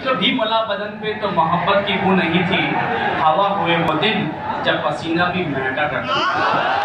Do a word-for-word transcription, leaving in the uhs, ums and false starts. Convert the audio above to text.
कभी मला बदन पे तो मोहब्बत की बू नहीं थी। हवा हुए वो दिन जब पसीना भी महका करता।